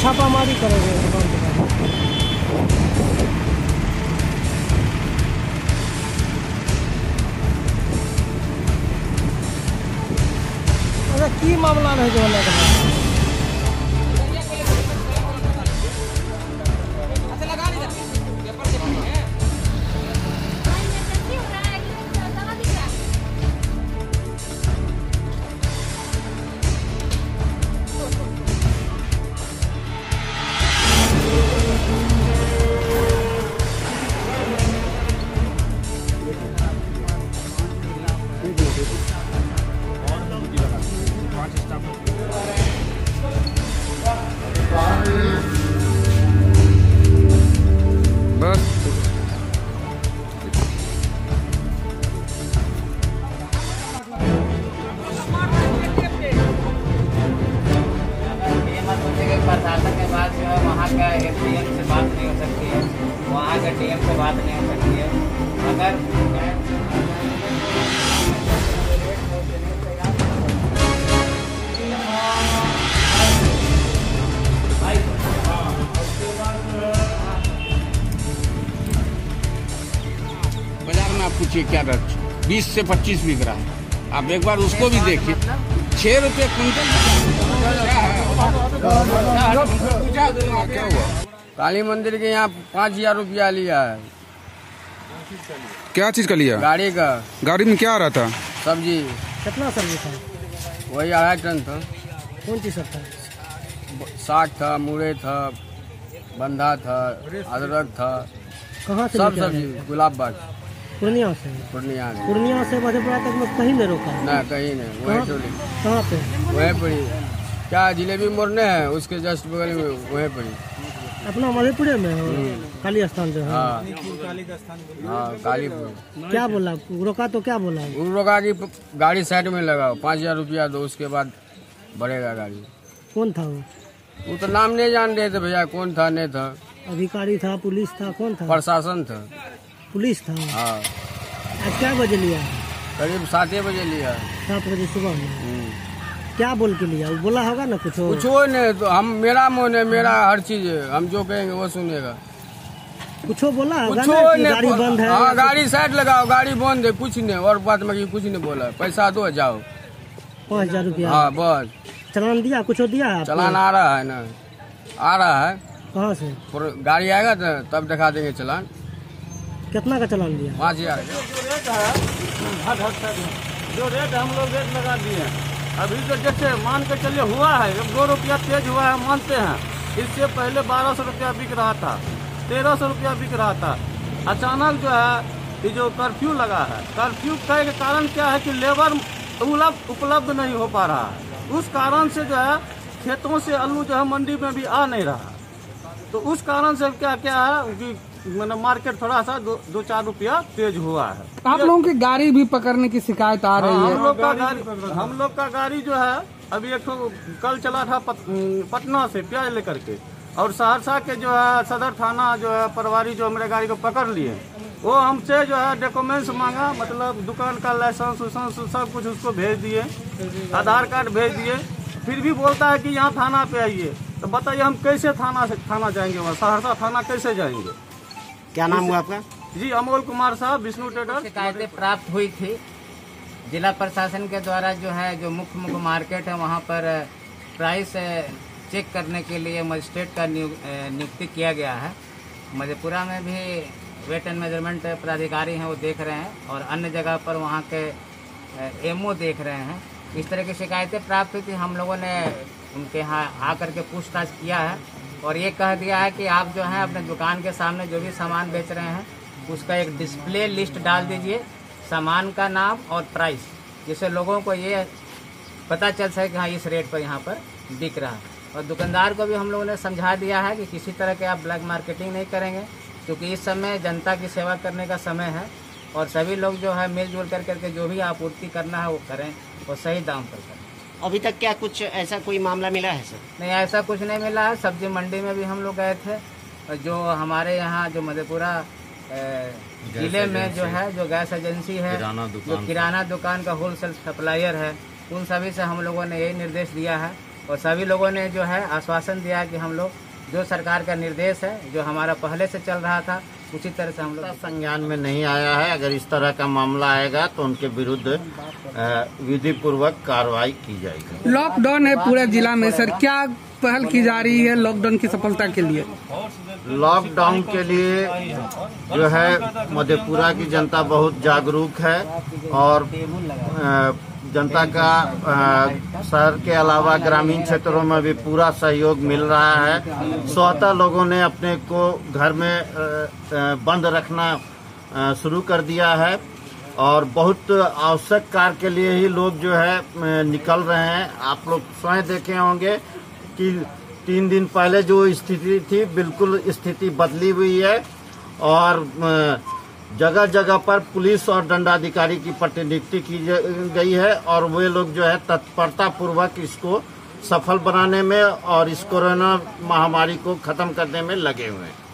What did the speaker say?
छापामारी करेंगे दुकान के बारे में। अच्छा की मामला रहे जो प्रशासन के बाद जो है वहाँ का डीएम से बात नहीं हो सकती है, वहाँ का डीएम से बात नहीं हो सकती है। अगर बाजार में आप पूछिए क्या रेट 20 से 25 बिक रहा है। आप एक बार उसको भी देखिए, 6 रुपये कुंटल। क्या हुआ? काली मंदिर के यहाँ 5,000 रुपया लिया है। क्या चीज का लिया? गाड़ी का। गाड़ी में क्या आ रहा था? सब्जी। कितना सब्जी था? वही 2.5 टन था। कौन चीज सब था? साग था, मुरई था, बंधा था, अदरक था। कहाँ से? सब सब्जी गुलाब बाग। पूर्णिया से? पूर्णिया से मधेपुरा तक में कहीं नहीं रोका? ना कहीं नहीं। वही टोली। कहाँ पे? वहीं पड़ी। क्या जिलेबी मोड़ने है उसके जस्ट बगल में वहीं पड़ी। अपना मधेपुरे में काली स्थान जो है। हाँ कालीपुर। क्या बोला? रोका तो क्या बोला? रोका कि गाड़ी साइड में लगाओ, 5,000 रुपया दो, उसके बाद बढ़ेगा गाड़ी। कौन था वो तो नाम नहीं जान रहे थे भैया, कौन था नहीं था। अधिकारी था, पुलिस था, कौन था? प्रशासन था। पुलिस था। हाँ। आज क्या बजे लिया? करीब 7 बजे लिया। 7 बजे सुबह में। क्या बोल के लिया? वो बोला होगा ना कुछ? नहीं तो हम, मेरा मन है, मेरा हर चीज है, हम जो कहेंगे वो सुनेगा। कुछ बोला होगा कुछ ना कि नहीं, गाड़ी बंद है? हाँ गाड़ी साइड लगाओ, गाड़ी बंद है, कुछ नहीं। और बात में कुछ नहीं बोला, पैसा दो जाओ। 5,000 रुपया? हाँ बस। चलान दिया? कुछ दिया है? चलान आ रहा है ना, आ रहा है। कहाँ से? गाड़ी आएगा तब दिखा देंगे चलान। कितना का चलान दिया? 5,000। जो रेट हम लोग रेट लगा दिए हैं। अभी तो जैसे मान के चलिए हुआ है 2 रुपया तेज हुआ है, मानते हैं। इससे पहले 1,200 रुपया बिक रहा था, 1,300 रुपया बिक रहा था। अचानक जो है ये जो कर्फ्यू लगा है, कर्फ्यू के कारण क्या है कि लेबर उपलब्ध नहीं हो पा रहा है। उस कारण से जो है खेतों से आलू जो है मंडी में भी आ नहीं रहा। तो उस कारण से क्या क्या है कि मतलब मार्केट थोड़ा सा 2-4 रुपया तेज हुआ है। आप लोगों की गाड़ी भी पकड़ने की शिकायत आ रही है? हम लोग का गाड़ी जो है अभी एक कल चला था पटना से प्याज लेकर के, और सहरसा के जो है सदर थाना जो है प्रभारी जो हमारे गाड़ी को पकड़ लिए, वो हमसे जो है डॉक्यूमेंट्स मांगा, मतलब दुकान का लाइसेंस सब कुछ उसको भेज दिए, आधार कार्ड भेज दिए। फिर भी बोलता है कि यहाँ थाना पे आइए। तो बताइए हम कैसे थाना जाएंगे? वहाँ सहरसा थाना कैसे जाएंगे? क्या नाम हुआ आपका? जी अमोल कुमार साहब, विष्णु ट्रेडर्स। शिकायतें प्राप्त हुई थी। जिला प्रशासन के द्वारा जो है जो मुख्य मार्केट है वहाँ पर प्राइस चेक करने के लिए मजिस्ट्रेट का नियुक्ति किया गया है। मधेपुरा में भी वेट एंड मेजरमेंट पदाधिकारी हैं, वो देख रहे हैं, और अन्य जगह पर वहाँ के एमओ देख रहे हैं। इस तरह की शिकायतें प्राप्त हुई थी। हम लोगों ने उनके यहाँ आकर के पूछताछ किया है और ये कह दिया है कि आप जो है अपने दुकान के सामने जो भी सामान बेच रहे हैं उसका एक डिस्प्ले लिस्ट डाल दीजिए, सामान का नाम और प्राइस, जिससे लोगों को ये पता चल सके कि हाँ इस रेट पर यहाँ पर बिक रहा है। और दुकानदार को भी हम लोगों ने समझा दिया है कि किसी तरह के आप ब्लैक मार्केटिंग नहीं करेंगे, क्योंकि इस समय जनता की सेवा करने का समय है और सभी लोग जो है मिलजुल करके जो भी आपूर्ति करना है वो करें और सही दाम पर करें। अभी तक क्या कुछ ऐसा कोई मामला मिला है सर? नहीं, ऐसा कुछ नहीं मिला है। सब्जी मंडी में भी हम लोग गए थे, जो हमारे यहाँ जो मधेपुरा जिले में जो है जो गैस एजेंसी है, जो किराना दुकान का होलसेल सप्लायर है, उन सभी से हम लोगों ने यही निर्देश दिया है और सभी लोगों ने जो है आश्वासन दिया कि हम लोग जो सरकार का निर्देश है, जो हमारा पहले से चल रहा था, उसी तरह से हम लोग संज्ञान में नहीं आया है। अगर इस तरह का मामला आएगा तो उनके विरुद्ध विधि पूर्वक कार्रवाई की जाएगी। लॉकडाउन है पूरे जिला में सर, क्या पहल की जा रही है लॉकडाउन की सफलता के लिए? लॉकडाउन के लिए जो है मधेपुरा की जनता बहुत जागरूक है और जनता का शहर के अलावा ग्रामीण क्षेत्रों में भी पूरा सहयोग मिल रहा है। स्वतः लोगों ने अपने को घर में बंद रखना शुरू कर दिया है और बहुत आवश्यक कार्य के लिए ही लोग जो है निकल रहे हैं। आप लोग स्वयं देखे होंगे कि 3 दिन पहले जो स्थिति थी, बिल्कुल स्थिति बदली हुई है और जगह जगह पर पुलिस और दंडाधिकारी की प्रतिनियुक्ति की गई है और वे लोग जो है तत्परता पूर्वक इसको सफल बनाने में और इस कोरोना महामारी को खत्म करने में लगे हुए हैं।